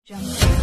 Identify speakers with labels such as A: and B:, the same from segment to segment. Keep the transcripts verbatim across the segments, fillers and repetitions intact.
A: आप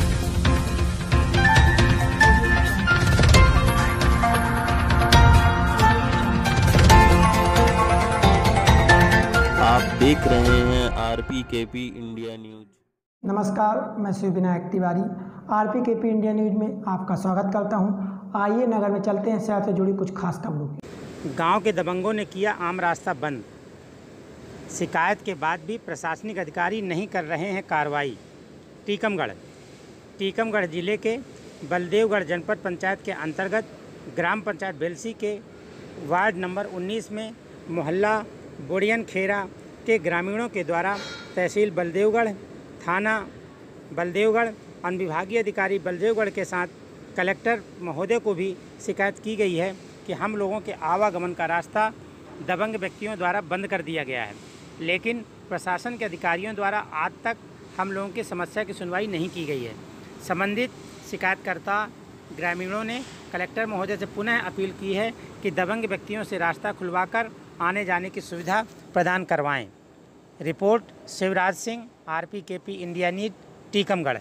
B: देख रहे हैं आरपी केपी इंडिया न्यूज।
C: नमस्कार, मैं Shiv Vinayak Tiwari RP KP India news में आपका स्वागत करता हूं। आइए नगर में चलते हैं शहर से जुड़ी कुछ खास खबरों की।
D: गांव के दबंगों ने किया आम रास्ता बंद। शिकायत के बाद भी प्रशासनिक अधिकारी नहीं कर रहे हैं कार्रवाई। टीकमगढ़ टीकमगढ़ जिले के बलदेवगढ़ जनपद पंचायत के अंतर्गत ग्राम पंचायत बेलसी के वार्ड नंबर उन्नीस में मोहल्ला बोड़ियन खेरा के ग्रामीणों के द्वारा तहसील बलदेवगढ़, थाना बलदेवगढ़, अनुविभागीय अधिकारी बलदेवगढ़ के साथ कलेक्टर महोदय को भी शिकायत की गई है कि हम लोगों के आवागमन का रास्ता दबंग व्यक्तियों द्वारा बंद कर दिया गया है, लेकिन प्रशासन के अधिकारियों द्वारा आज तक हम लोगों की समस्या की सुनवाई नहीं की गई है। संबंधित शिकायतकर्ता ग्रामीणों ने कलेक्टर महोदय से पुनः अपील की है कि दबंग व्यक्तियों से रास्ता खुलवाकर आने जाने की सुविधा प्रदान करवाएं। Report Shivraj Singh, RP KP India news, Tikamgarh.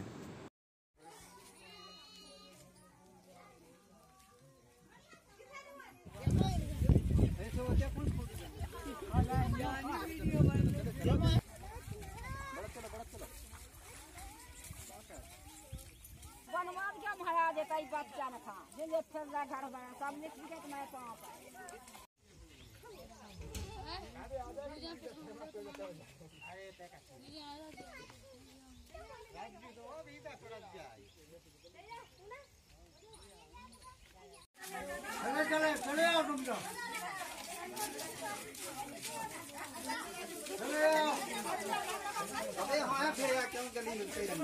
E: बनवा क्या महाराज है कई बच्चा न था जे ले फिर ला घर बना सब ने ठीक है मैं पाँव
F: चले चले चले आओ तुम तो चले आओ। अबे हाँ फिर क्यों गली मिलते ही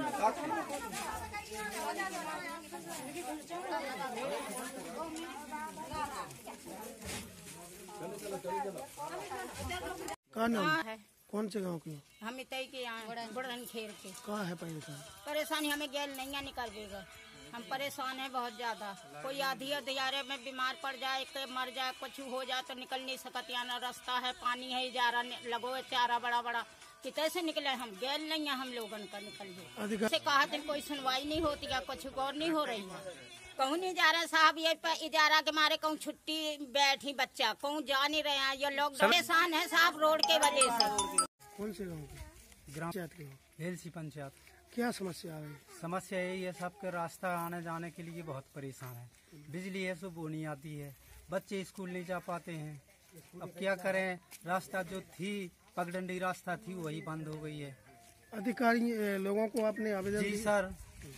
A: कौन है? कौन से गांव की?
E: हम इतई के यहाँ बड़न खेर के।
A: कहाँ है परेशान?
E: परेशानी हमें गैल नहीं निकल देगा। हम परेशान है बहुत ज्यादा। कोई आधी दियारे में बीमार पड़ जाए, कोई मर जाए, कुछ हो जाए तो निकल नहीं सकत। यहाँ न रास्ता है, पानी है, इजारा लगो है चारा बड़ा बड़ा कितने से निकले हम गैल नहीं है हम लोगन का निकल गए से कहा दिन कोई सुनवाई नहीं होती है, कुछ गौर नहीं हो रही है। कहूँ नहीं जा रहे साहब, ये इजारा के मारे कहूँ छुट्टी बैठी बच्चा कहूँ जा नहीं रहे हैं। ये लोग परेशान है साहब रोड के वजह से।
A: कौन से गाँव की? ग्राम पंचायत की
G: बेलसी पंचायत।
A: क्या समस्या है?
G: समस्या यही है सबके रास्ता आने जाने के लिए बहुत परेशान है। बिजली है सो वो नहीं आती है, बच्चे स्कूल नहीं जा पाते हैं। अब क्या करें, रास्ता जो थी पगडंडी रास्ता थी वही बंद हो गई है।
A: अधिकारी लोगों को आपने आवेदन?
G: जी सर,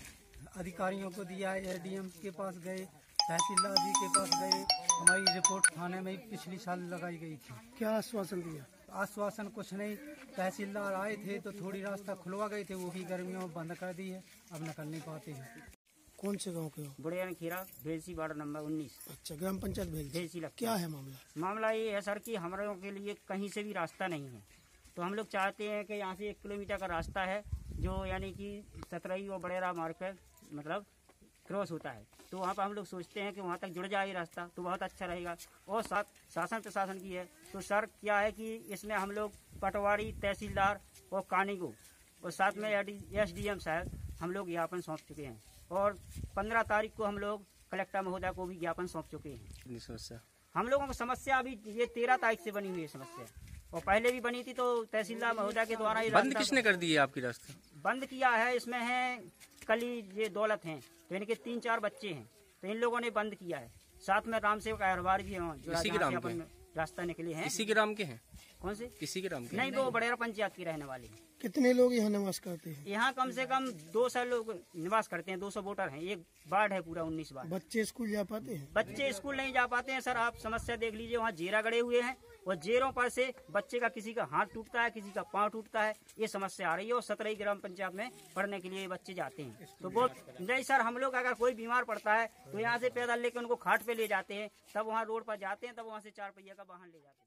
G: अधिकारियों को दिया है, एडीएम के पास गए, तहसीलदार जी के पास गए। हमारी रिपोर्ट थाने में पिछली साल लगाई गई थी।
A: क्या आश्वासन दिया?
G: आश्वासन कुछ नहीं। तहसीलदार आए थे तो थोड़ी रास्ता खुलवा गए थे, वो भी गर्मियों में बंद कर दी है, अब निकल नहीं पाते हैं।
A: कौन से गांव के हो?
D: बुढ़ियान खीरा बेलसी वार्ड नंबर उन्नीस।
A: अच्छा, ग्राम पंचायत बेलसी। क्या है मामला?
D: मामला ये है सर कि हम लोगों के लिए कहीं से भी रास्ता नहीं है, तो हम लोग चाहते हैं कि यहाँ से एक किलोमीटर का रास्ता है जो यानी कि सतरही और बड़ेरा मार्ग पर मतलब क्रॉस होता है, तो वहाँ पर हम लोग सोचते हैं कि वहाँ तक जुड़ जाए रास्ता तो बहुत अच्छा रहेगा। और साथ शासन प्रशासन की है तो सर क्या है कि इसमें हम लोग पटवारी, तहसीलदार और कानीगो और साथ में एस डी एम साहब हम लोग ज्ञापन सौंप चुके हैं और पंद्रह तारीख को हम लोग कलेक्टर महोदय को भी ज्ञापन सौंप चुके हैं।
G: समस्या
D: हम लोगों को समस्या अभी ये तेरह तारीख से बनी हुई है समस्या, और पहले भी बनी थी तो तहसीलदार महोदय के द्वारा ही
G: बंद किसने कर दी है आपकी रास्ता?
D: बंद किया है, इसमें है कली ये दौलत हैं तो इनके तीन चार बच्चे हैं तो इन लोगों ने बंद किया है। साथ में राम सेवक अहरबार भी है जो रास्ता निकले हैं।
G: इसी ग्राम के हैं?
D: कौन से?
G: इसी ग्राम के
D: नहीं, वो बड़ेरा पंचायत की रहने वाली है।
A: कितने लोग यहाँ निवास करते हैं?
D: यहाँ कम से कम दो सौ लोग निवास करते हैं, दो सौ वोटर हैं। एक वार्ड है पूरा उन्नीस वार्ड।
A: बच्चे स्कूल जा पाते हैं?
D: बच्चे स्कूल नहीं जा पाते हैं सर। आप समस्या देख लीजिए, वहाँ जेरा गड़े हुए हैं और जेरों पर से बच्चे का किसी का हाथ टूटता है, किसी का पाँव टूटता है, ये समस्या आ रही है। और सत्रही ग्राम पंचायत में पढ़ने के लिए बच्चे जाते हैं तो बहुत नहीं सर। हम लोग अगर कोई बीमार पड़ता है तो यहाँ से पैदल लेकर उनको खाट पे ले जाते हैं, तब वहाँ रोड पर जाते हैं, तब वहाँ से चार पहिया का वाहन ले जाते हैं।